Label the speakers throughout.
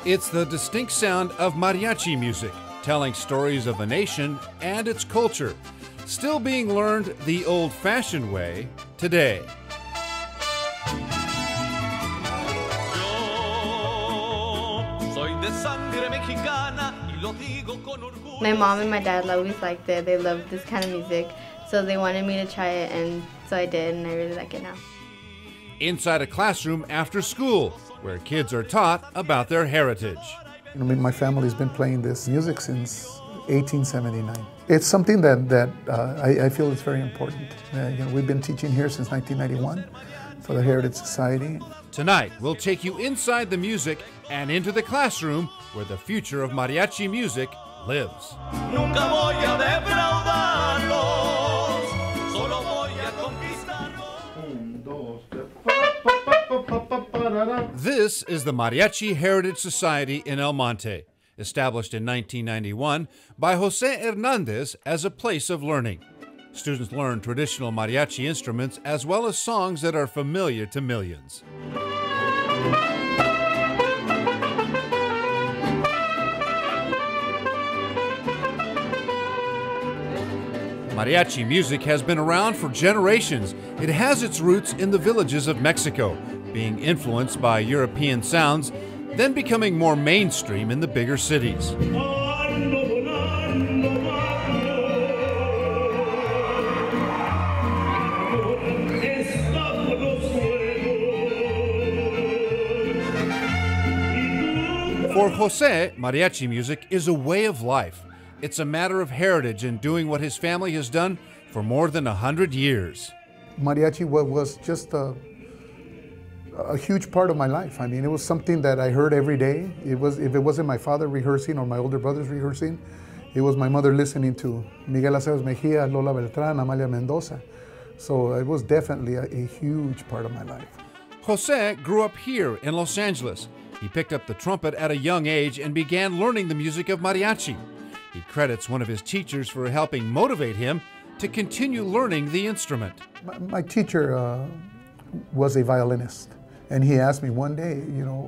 Speaker 1: It's the distinct sound of mariachi music, telling stories of a nation and its culture, still being learned the old-fashioned way today.
Speaker 2: My mom and my dad always liked it. They loved this kind of music, so they wanted me to try it, and so I did, and I really like it now.
Speaker 1: Inside a classroom after school, where kids are taught about their heritage.
Speaker 3: My family's been playing this music since 1879. It's something that I feel is very important. We've been teaching here since 1991 for the Heritage Society.
Speaker 1: Tonight, we'll take you inside the music and into the classroom where the future of mariachi music lives. Nunca voy a defraudarlos, solo voy a conquistarlos. This is the Mariachi Heritage Society in El Monte, established in 1991 by José Hernández as a place of learning. Students learn traditional mariachi instruments as well as songs that are familiar to millions. Mariachi music has been around for generations. It has its roots in the villages of Mexico, being influenced by European sounds, then becoming more mainstream in the bigger cities. For José, mariachi music is a way of life. It's a matter of heritage and doing what his family has done for more than 100 years.
Speaker 3: Mariachi was just a huge part of my life. I mean, it was something that I heard every day. If it wasn't my father rehearsing or my older brothers rehearsing, it was my mother listening to Miguel Aceves Mejia, Lola Beltrán, Amalia Mendoza. So it was definitely a huge part of my life.
Speaker 1: José grew up here in Los Angeles. He picked up the trumpet at a young age and began learning the music of mariachi. He credits one of his teachers for helping motivate him to continue learning the instrument.
Speaker 3: My teacher was a violinist, and he asked me one day,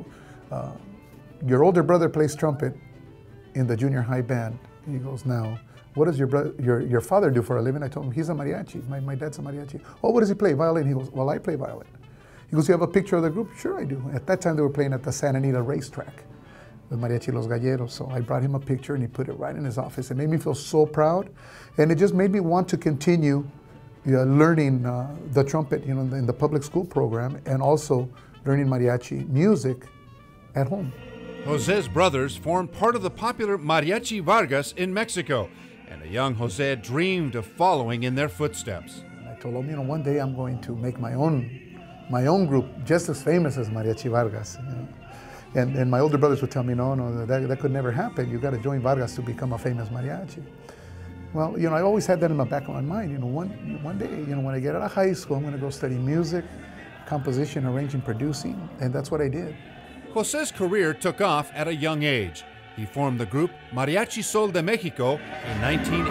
Speaker 3: your older brother plays trumpet in the junior high band. He goes, now, what does your father do for a living? I told him, he's a mariachi. My dad's a mariachi. Oh, what does he play? Violin. He goes, well, I play violin. He goes, you have a picture of the group? Sure, I do. At that time, they were playing at the Santa Anita racetrack, the Mariachi Los Galleros. So I brought him a picture and he put it right in his office. It made me feel so proud. And it just made me want to continue learning the trumpet, in the public school program, and also learning mariachi music at home.
Speaker 1: José's brothers formed part of the popular Mariachi Vargas in Mexico, and a young José dreamed of following in their footsteps.
Speaker 3: I told him, one day I'm going to make my own group just as famous as Mariachi Vargas. And my older brothers would tell me, no, that could never happen. You got to join Vargas to become a famous mariachi. Well, I always had that in the back of my mind. One day, when I get out of high school, I'm going to go study music, composition, arranging, producing, and that's what I did.
Speaker 1: José's career took off at a young age. He formed the group Mariachi Sol de Mexico in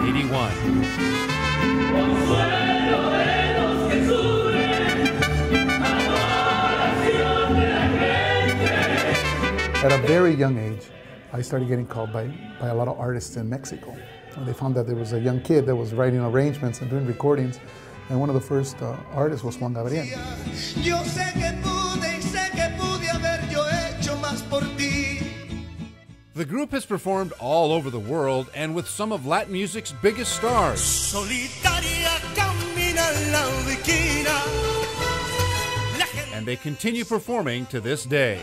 Speaker 1: 1981.
Speaker 3: At a very young age, I started getting called by a lot of artists in Mexico. They found that there was a young kid that was writing arrangements and doing recordings, and one of the first artists was Juan Gabriel.
Speaker 1: The group has performed all over the world and with some of Latin music's biggest stars. And they continue performing to this day.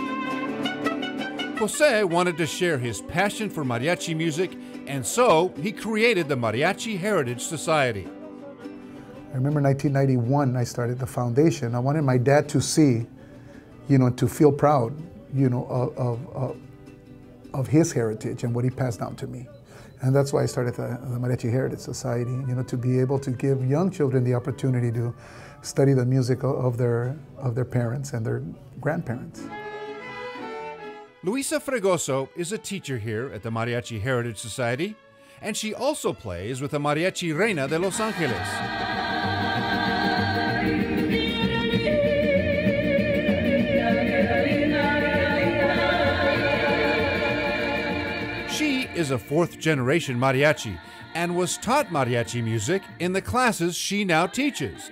Speaker 1: José wanted to share his passion for mariachi music, and so he created the Mariachi Heritage Society.
Speaker 3: I remember 1991, I started the foundation. I wanted my dad to see, to feel proud, of his heritage and what he passed down to me. And that's why I started the Mariachi Heritage Society, to be able to give young children the opportunity to study the music of their parents and their grandparents.
Speaker 1: Luisa Fregoso is a teacher here at the Mariachi Heritage Society, and she also plays with the Mariachi Reina de Los Angeles. is a fourth-generation mariachi and was taught mariachi music in the classes she now teaches.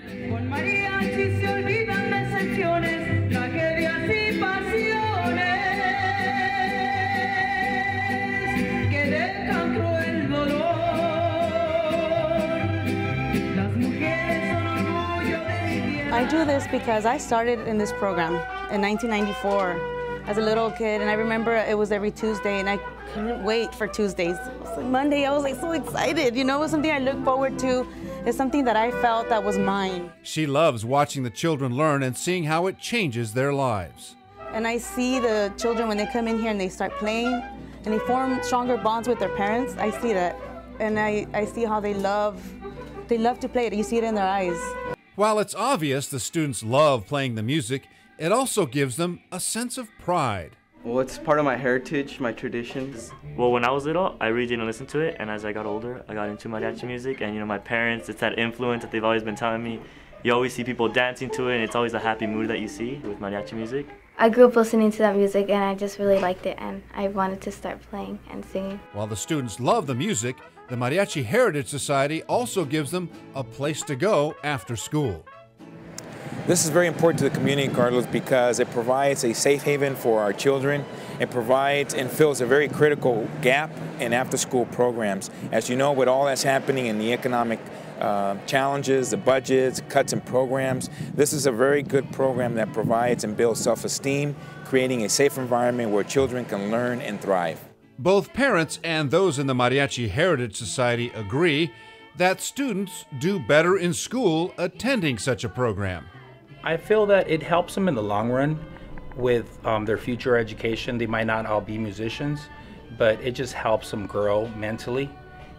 Speaker 4: I do this because I started in this program in 1994 as a little kid, and I remember it was every Tuesday, and I couldn't wait for Tuesdays. It was like Monday, I was like so excited. You know, it was something I looked forward to. It's something that I felt that was mine.
Speaker 1: She loves watching the children learn and seeing how it changes their lives.
Speaker 4: And I see the children when they come in here and they start playing, and they form stronger bonds with their parents. I see that, and I see how they love to play it. You see it in their eyes.
Speaker 1: While it's obvious the students love playing the music, it also gives them a sense of pride.
Speaker 5: Well, it's part of my heritage, my traditions.
Speaker 6: Well, when I was little, I really didn't listen to it, and as I got older, I got into mariachi music, and my parents, it's that influence that they've always been telling me. You always see people dancing to it, and it's always a happy mood that you see with mariachi music.
Speaker 2: I grew up listening to that music, and I just really liked it, and I wanted to start playing and singing.
Speaker 1: While the students love the music, the Mariachi Heritage Society also gives them a place to go after school.
Speaker 7: This is very important to the community, Carlos, because it provides a safe haven for our children. It provides and fills a very critical gap in after-school programs. As you know, with all that's happening in the economic challenges, the budgets, cuts in programs, this is a very good program that provides and builds self-esteem, creating a safe environment where children can learn and thrive.
Speaker 1: Both parents and those in the Mariachi Heritage Society agree that students do better in school attending such a program.
Speaker 8: I feel that it helps them in the long run with their future education. They might not all be musicians, but it just helps them grow mentally.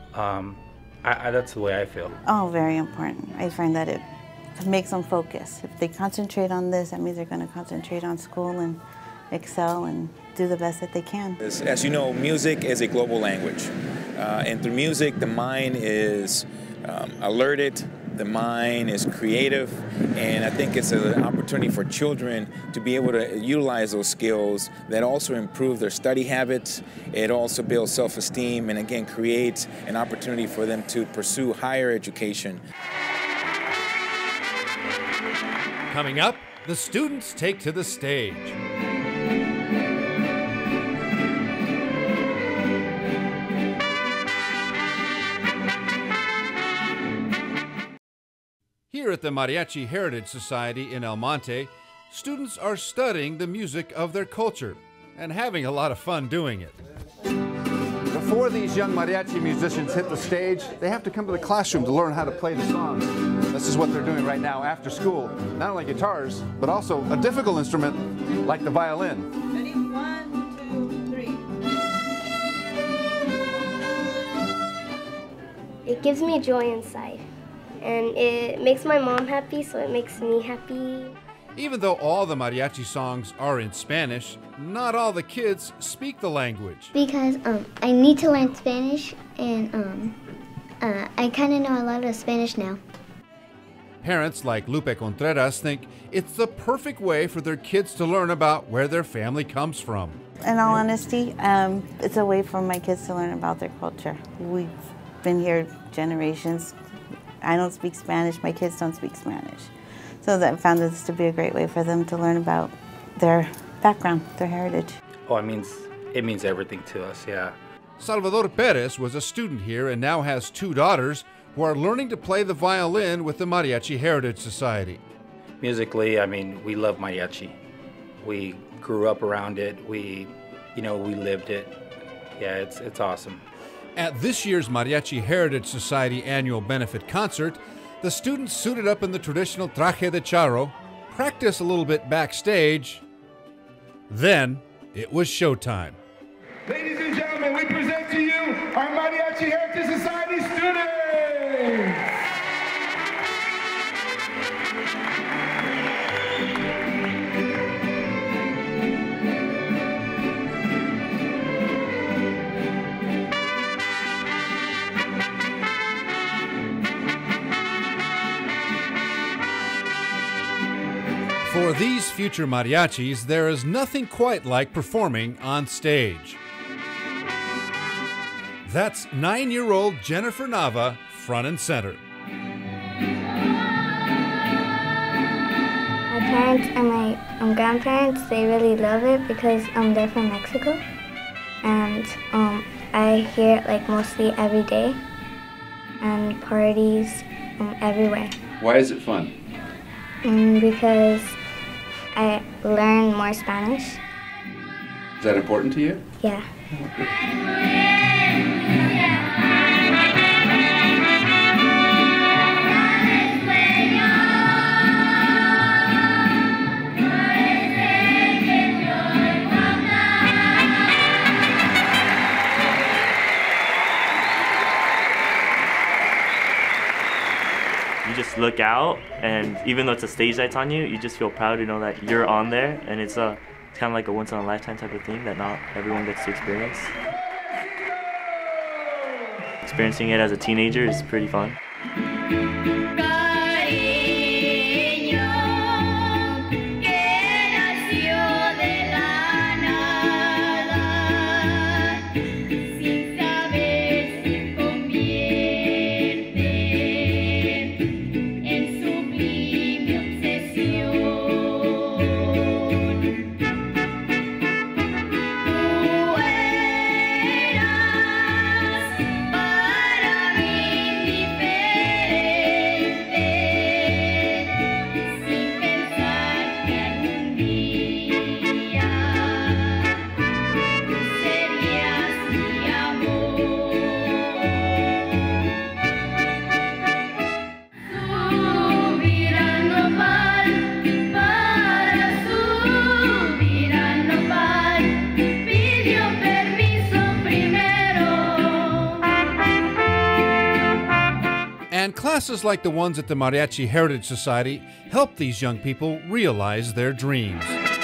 Speaker 8: That's the way I feel.
Speaker 4: Oh, very important. I find that it makes them focus. If they concentrate on this, that means they're going to concentrate on school and excel and do the best that they can.
Speaker 7: As you know, music is a global language. And through music, the mind is alerted, the mind is creative, and I think it's an opportunity for children to be able to utilize those skills that also improve their study habits. It also builds self-esteem and again creates an opportunity for them to pursue higher education.
Speaker 1: Coming up, the students take to the stage. Here at the Mariachi Heritage Society in El Monte, students are studying the music of their culture and having a lot of fun doing it.
Speaker 9: Before these young mariachi musicians hit the stage, they have to come to the classroom to learn how to play the songs. This is what they're doing right now after school. Not only guitars, but also a difficult instrument like the violin.
Speaker 4: Ready? 1, 2, 3.
Speaker 10: It gives me joy inside. And it makes my mom happy, so it makes me happy.
Speaker 1: Even though all the mariachi songs are in Spanish, not all the kids speak the language.
Speaker 10: Because I need to learn Spanish, and I kind of know a lot of Spanish now.
Speaker 1: Parents like Lupe Contreras think it's the perfect way for their kids to learn about where their family comes from.
Speaker 4: In all honesty, it's a way for my kids to learn about their culture. We've been here generations. I don't speak Spanish, my kids don't speak Spanish. So I found this to be a great way for them to learn about their background, their heritage.
Speaker 8: Oh, it means everything to us, yeah.
Speaker 1: Salvador Perez was a student here and now has 2 daughters who are learning to play the violin with the Mariachi Heritage Society.
Speaker 8: Musically, we love mariachi. We grew up around it, we lived it. Yeah, it's awesome.
Speaker 1: At this year's Mariachi Heritage Society annual benefit concert, the students suited up in the traditional traje de charro, practiced a little bit backstage, then it was showtime.
Speaker 11: Ladies and gentlemen, we present to you our Mariachi Heritage Society students!
Speaker 1: For these future mariachis, there is nothing quite like performing on stage. That's 9-year-old Jennifer Nava, front and center.
Speaker 10: My parents and my grandparents, they really love it because they're from Mexico. And I hear it like mostly every day and parties everywhere.
Speaker 9: Why is it fun?
Speaker 10: Because I learn more Spanish.
Speaker 9: Is that important to you?
Speaker 10: Yeah.
Speaker 6: You just look out, and even though it's a stage that's on you, you just feel proud to know that you're on there, and it's kind of like a once-in-a-lifetime type of thing that not everyone gets to experience. Experiencing it as a teenager is pretty fun.
Speaker 1: And classes like the ones at the Mariachi Heritage Society help these young people realize their dreams.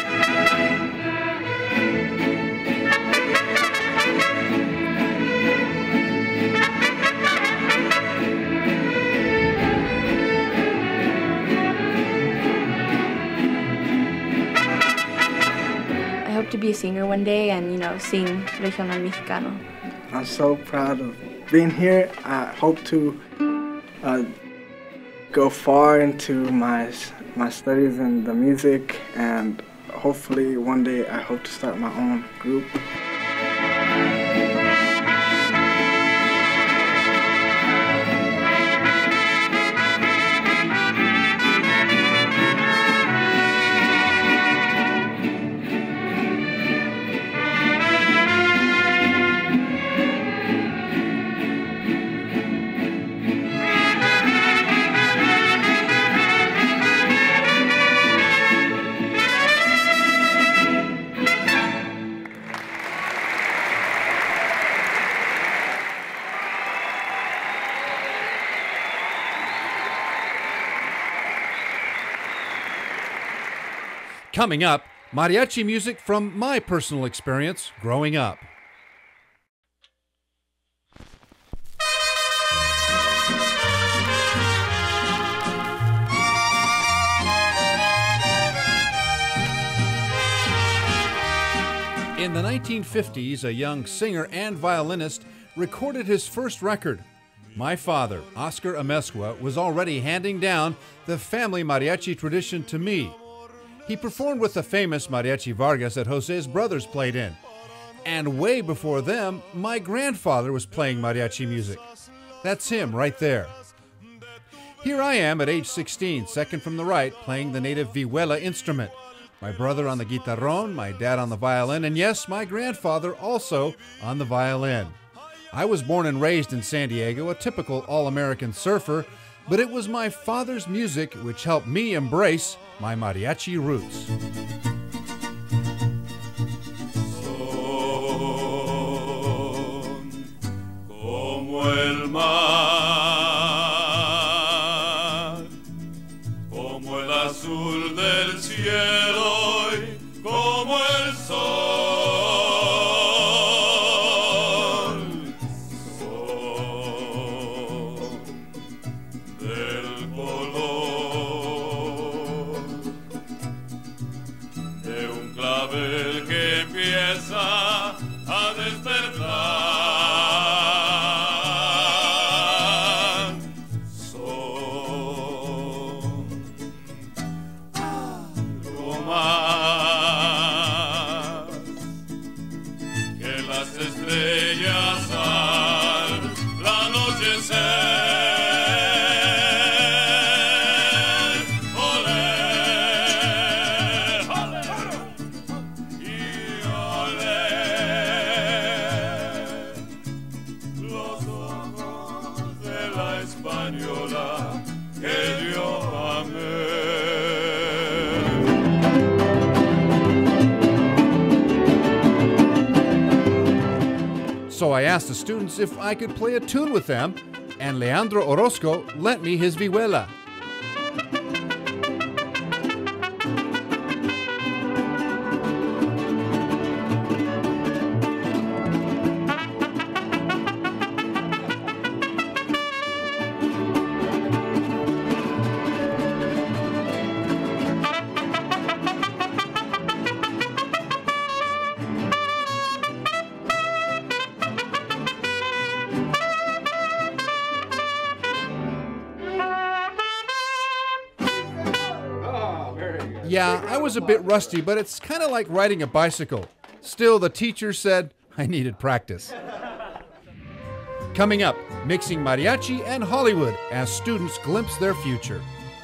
Speaker 12: I hope to be a singer one day and, sing Regional Mexicano.
Speaker 13: I'm so proud of being here. I hope to go far into my studies in the music, and hopefully one day I hope to start my own group.
Speaker 1: Coming up, mariachi music from my personal experience growing up. In the 1950s, a young singer and violinist recorded his first record. My father, Oscar Amezcua, was already handing down the family mariachi tradition to me. He performed with the famous Mariachi Vargas that Jose's brothers played in. And way before them, my grandfather was playing mariachi music. That's him right there. Here I am at age 16, second from the right, playing the native vihuela instrument. My brother on the guitarrón, my dad on the violin, and yes, my grandfather also on the violin. I was born and raised in San Diego, a typical all-American surfer, but it was my father's music which helped me embrace my mariachi roots.
Speaker 14: Como el mar, como el azul del cielo y como el sol, del color de un clavel que empieza a despertar. que yo amé.
Speaker 1: So I asked the students if I could play a tune with them, and Leandro Orozco lent me his vihuela. Yeah, I was a bit rusty, but it's kind of like riding a bicycle. Still, the teacher said I needed practice. Coming up, mixing mariachi and Hollywood as students glimpse their future.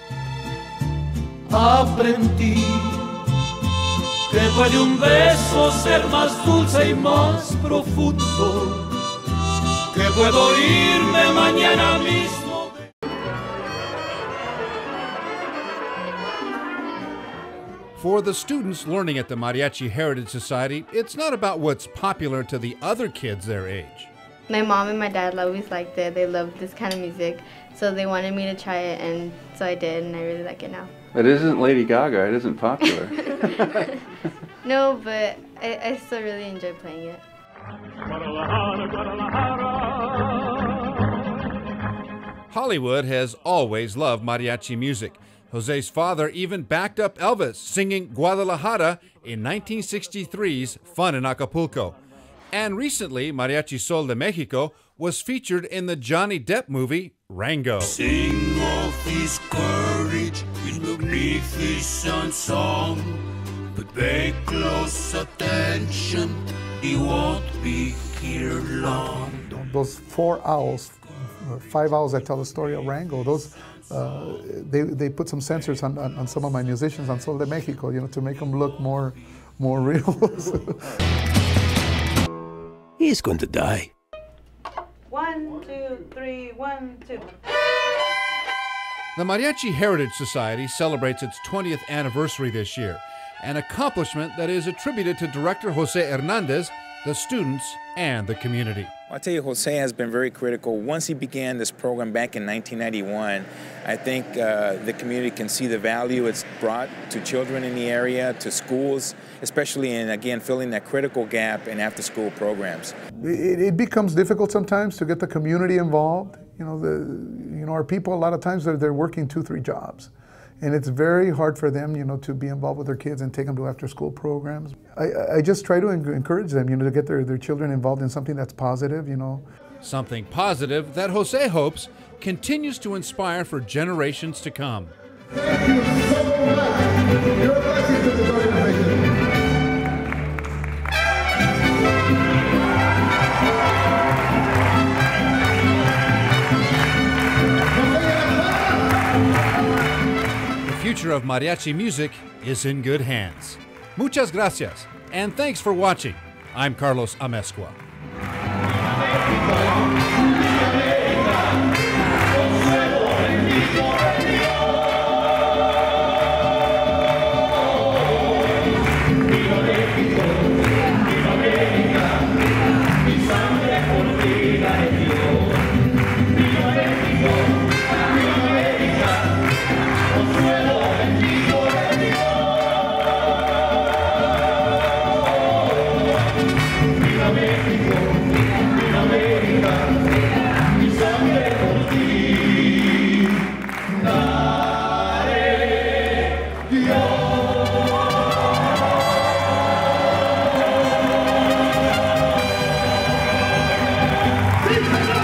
Speaker 15: Aprendí que puede un beso ser más dulce y más profundo, que puedo irme mañana mismo.
Speaker 1: For the students learning at the Mariachi Heritage Society, it's not about what's popular to the other kids their age.
Speaker 2: My mom and my dad always liked it. They loved this kind of music, so they wanted me to try it, and so I did, and I really like it now.
Speaker 9: It isn't Lady Gaga, it isn't popular.
Speaker 2: No, but I still really enjoy playing it.
Speaker 1: Hollywood has always loved mariachi music. Jose's father even backed up Elvis singing Guadalajara in 1963's Fun in Acapulco. And recently, Mariachi Sol de Mexico was featured in the Johnny Depp movie Rango.
Speaker 15: Sing of his courage in magnificent song, but pay close attention, he won't be here long.
Speaker 3: Those 4 owls, 5 owls that tell the story of Rango, those they put some censors on some of my musicians on Sol de Mexico, you know, to make them look more real.
Speaker 16: He's going to die.
Speaker 4: 1, 2, 3, 1, 2.
Speaker 1: The Mariachi Heritage Society celebrates its 20th anniversary this year, an accomplishment that is attributed to director José Hernández, the students, and the community.
Speaker 7: I'll tell you, Jose has been very critical. Once he began this program back in 1991, I think the community can see the value it's brought to children in the area, to schools, especially in, again, filling that critical gap in after-school programs.
Speaker 3: It becomes difficult sometimes to get the community involved. You know, our people, a lot of times, they're working 2, 3 jobs. And it's very hard for them, you know, to be involved with their kids and take them to after-school programs. I just try to encourage them, you know, to get their children involved in something that's positive, you know.
Speaker 1: Something positive that Jose hopes continues to inspire for generations to come.
Speaker 11: Thank you so much. Your blessings to this organization.
Speaker 1: The future of mariachi music is in good hands. Muchas gracias, and thanks for watching. I'm Carlos Amezcua.
Speaker 11: Sí, señor.